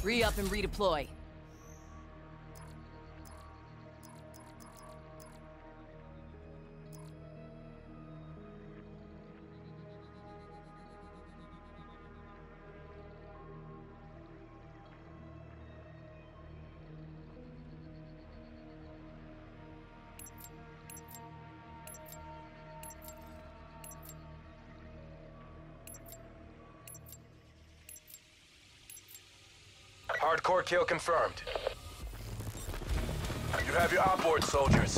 Re-up and redeploy. Hardcore kill confirmed. You have your outboard, soldiers.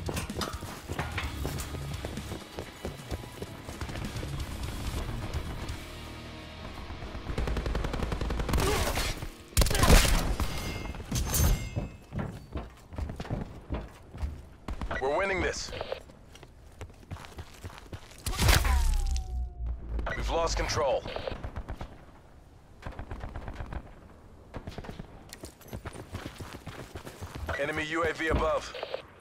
We're winning this. We've lost control. Enemy UAV above.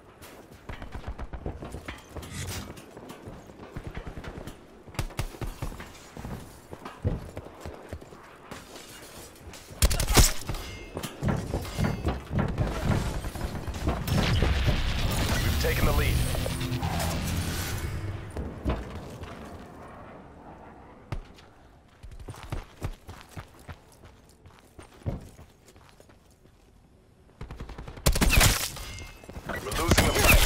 We've taken the lead. We're losing the fight.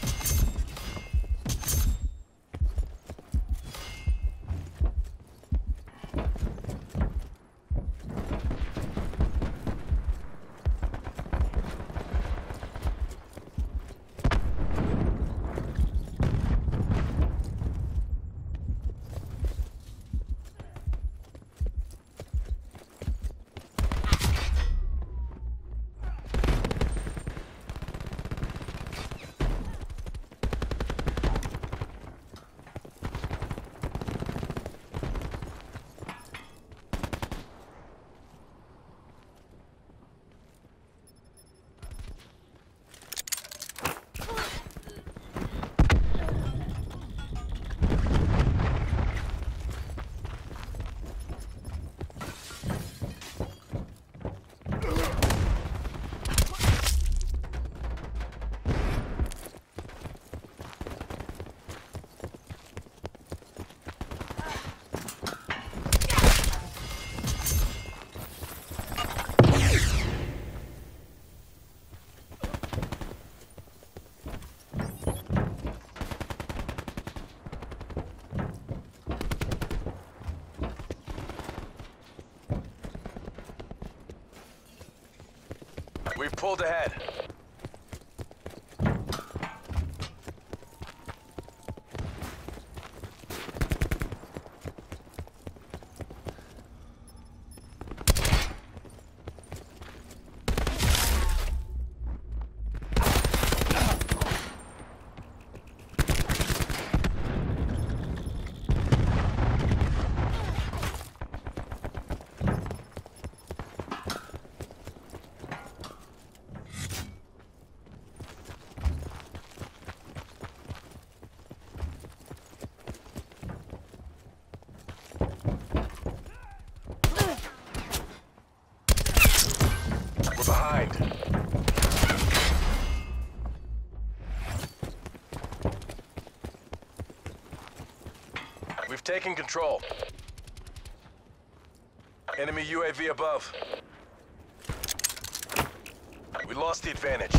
We've pulled ahead. We're behind. We've taken control. Enemy UAV above. We lost the advantage.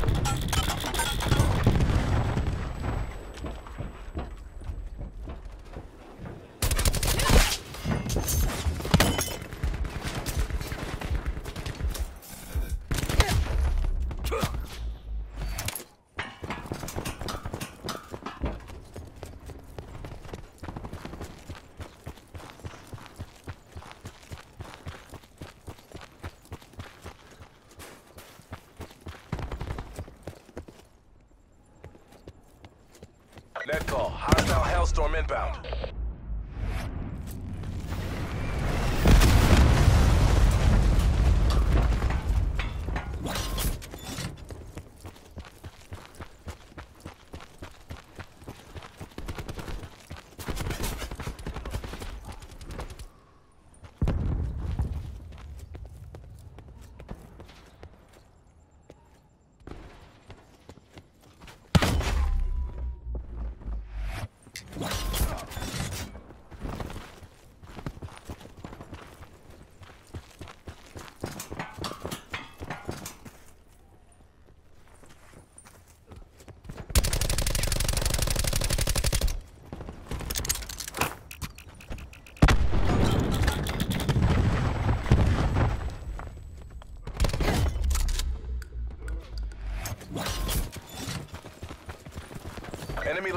Net call. Hostile Hellstorm inbound.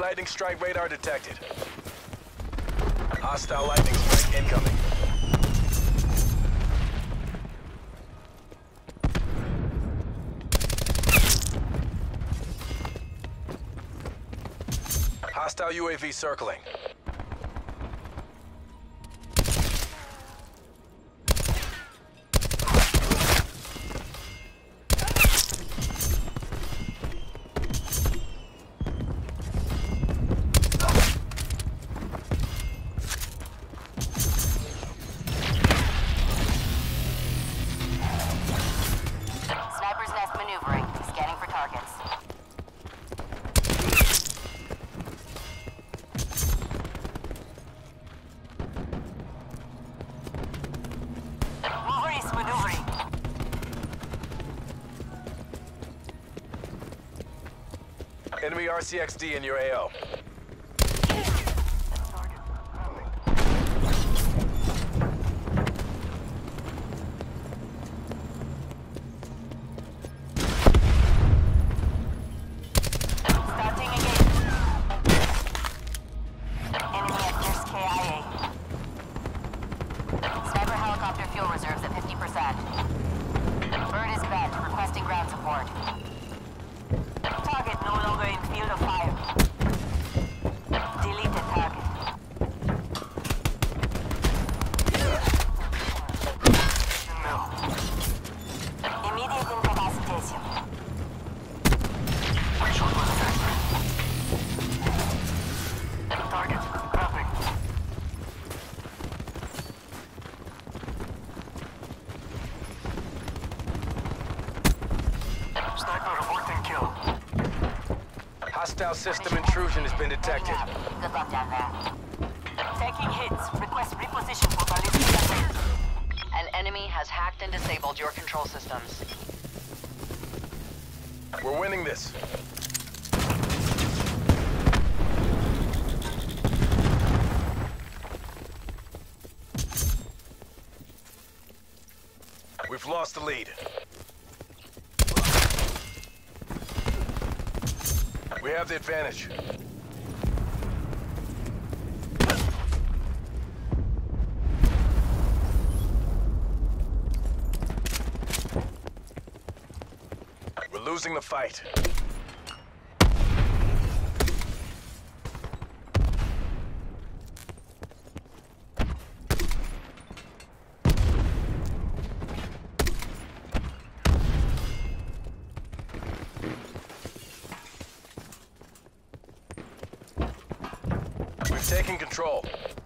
lightning strike radar detected. Hostile lightning strike incoming. Hostile UAV circling. Sniper's nest maneuvering, scanning for targets. Mover is maneuvering. Enemy RCXD in your AO. Starting again. Enemy at nearest KIA. Sniper helicopter fuel reserves at 50%. Bird is bent, requesting ground support. Target no longer in field of fire. Delete the target. Immediate incapacitation. Target, dropping. Sniper reporting kill. Hostile system intrusion has been detected. Good luck down there. Taking hits. Request reposition for ballistic weapons. An enemy has hacked and disabled your control systems. We're winning this. We've lost the lead. We have the advantage. We're losing the fight. We've taken control.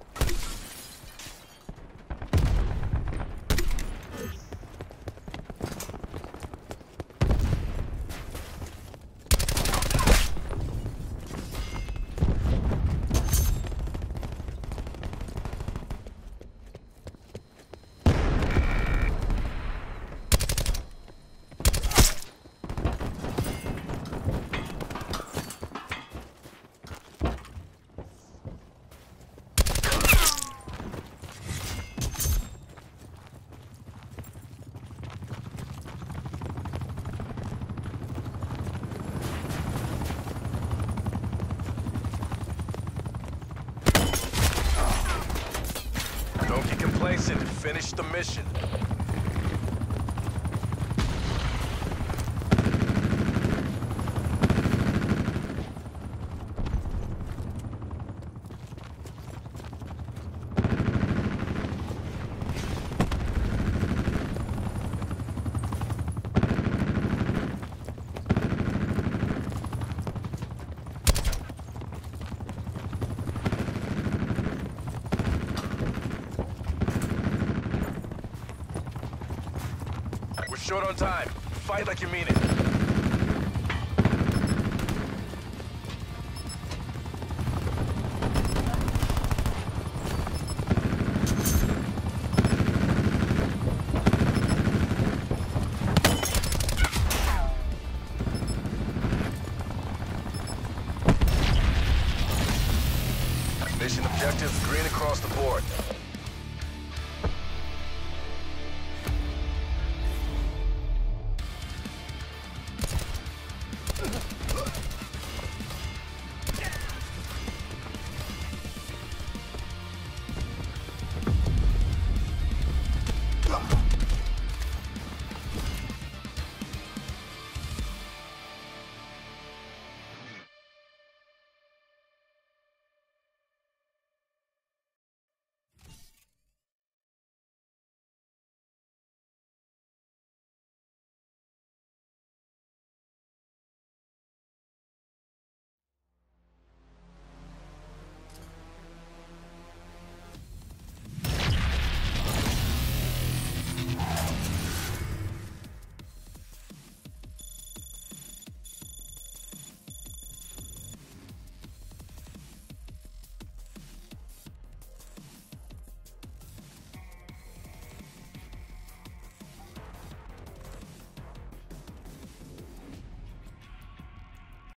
Don't get complacent. Finish the mission. We're short on time. Fight like you mean it.